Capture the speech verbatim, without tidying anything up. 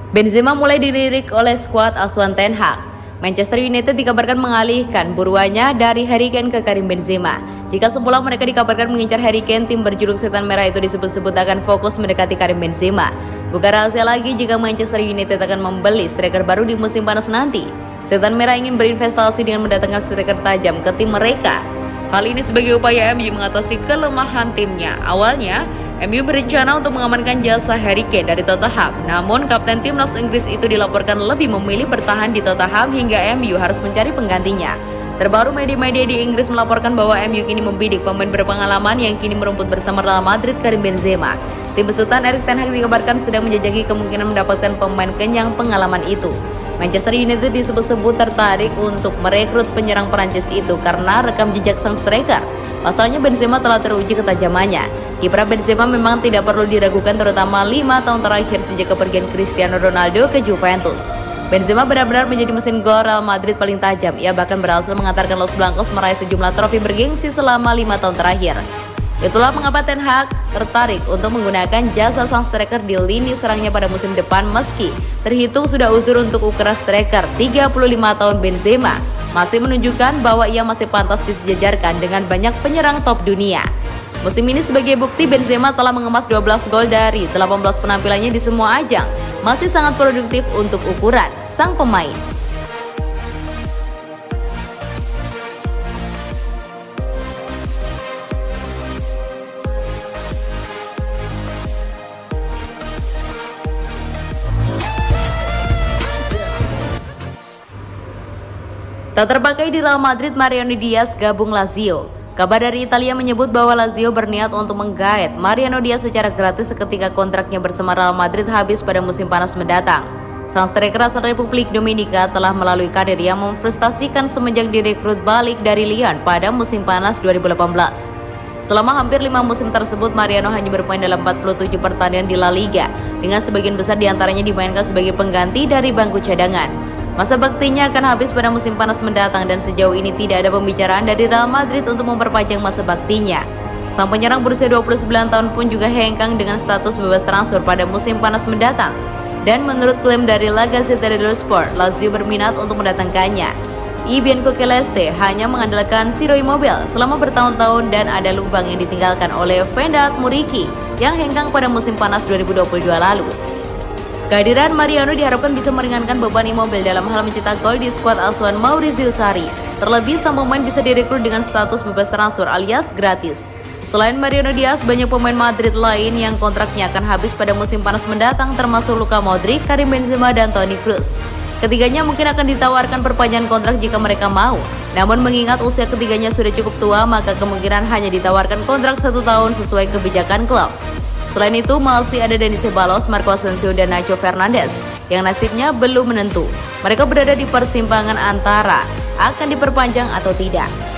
Benzema mulai dilirik oleh skuad asuhan Ten Hag. Manchester United dikabarkan mengalihkan buruannya dari Harry Kane ke Karim Benzema. Jika semula mereka dikabarkan mengincar Harry Kane, tim berjuluk Setan Merah itu disebut-sebut akan fokus mendekati Karim Benzema. Bukan rahasia lagi jika Manchester United akan membeli striker baru di musim panas nanti. Setan Merah ingin berinvestasi dengan mendatangkan striker tajam ke tim mereka. Hal ini sebagai upaya M U mengatasi kelemahan timnya. Awalnya, M U berencana untuk mengamankan jasa Harry Kane dari Tottenham. Namun, kapten timnas Inggris itu dilaporkan lebih memilih bertahan di Tottenham hingga M U harus mencari penggantinya. Terbaru, media-media di Inggris melaporkan bahwa M U kini membidik pemain berpengalaman yang kini merumput bersama Real Madrid, Karim Benzema. Tim besutan Erik ten Hag dikabarkan sedang menjajaki kemungkinan mendapatkan pemain kenyang pengalaman itu. Manchester United disebut-sebut tertarik untuk merekrut penyerang Perancis itu karena rekam jejak sang striker. Pasalnya Benzema telah teruji ketajamannya. Kiprah Benzema memang tidak perlu diragukan, terutama lima tahun terakhir sejak kepergian Cristiano Ronaldo ke Juventus. Benzema benar-benar menjadi mesin gol Real Madrid paling tajam. Ia bahkan berhasil mengantarkan Los Blancos meraih sejumlah trofi bergengsi selama lima tahun terakhir. Itulah mengapa Ten Hag tertarik untuk menggunakan jasa sang striker di lini serangnya pada musim depan, meski terhitung sudah uzur untuk ukuran striker. Tiga puluh lima tahun Benzema masih menunjukkan bahwa ia masih pantas disejajarkan dengan banyak penyerang top dunia. Musim ini sebagai bukti Benzema telah mengemas dua belas gol dari delapan belas penampilannya di semua ajang. Masih sangat produktif untuk ukuran sang pemain. Tak terpakai di Real Madrid, Mariano Diaz gabung Lazio. Kabar dari Italia menyebut bahwa Lazio berniat untuk menggaet Mariano Diaz secara gratis seketika kontraknya bersama Real Madrid habis pada musim panas mendatang. Sang striker asal Republik Dominika telah melalui karir yang memfrustasikan semenjak direkrut balik dari Lyon pada musim panas dua ribu delapan belas. Selama hampir lima musim tersebut, Mariano hanya bermain dalam empat puluh tujuh pertandingan di La Liga, dengan sebagian besar diantaranya dimainkan sebagai pengganti dari bangku cadangan. Masa baktinya akan habis pada musim panas mendatang dan sejauh ini tidak ada pembicaraan dari Real Madrid untuk memperpanjang masa baktinya. Sang penyerang berusia dua puluh sembilan tahun pun juga hengkang dengan status bebas transfer pada musim panas mendatang. Dan menurut klaim dari La Gazzetta dello Sport, Lazio berminat untuk mendatangkannya. I Bianco Celeste hanya mengandalkan Ciro Immobile selama bertahun-tahun dan ada lubang yang ditinggalkan oleh Vedat Muriqi yang hengkang pada musim panas dua ribu dua puluh dua lalu. Kehadiran Mariano diharapkan bisa meringankan beban Immobile dalam hal mencetak gol di skuad asuhan Maurizio Sarri. Terlebih, sang pemain bisa direkrut dengan status bebas transfer alias gratis. Selain Mariano Diaz, banyak pemain Madrid lain yang kontraknya akan habis pada musim panas mendatang, termasuk Luka Modric, Karim Benzema, dan Toni Kroos. Ketiganya mungkin akan ditawarkan perpanjangan kontrak jika mereka mau. Namun mengingat usia ketiganya sudah cukup tua, maka kemungkinan hanya ditawarkan kontrak satu tahun sesuai kebijakan klub. Selain itu, masih ada Dani Ceballos, Marco Asensio, dan Nacho Fernandes yang nasibnya belum menentu. Mereka berada di persimpangan antara akan diperpanjang atau tidak.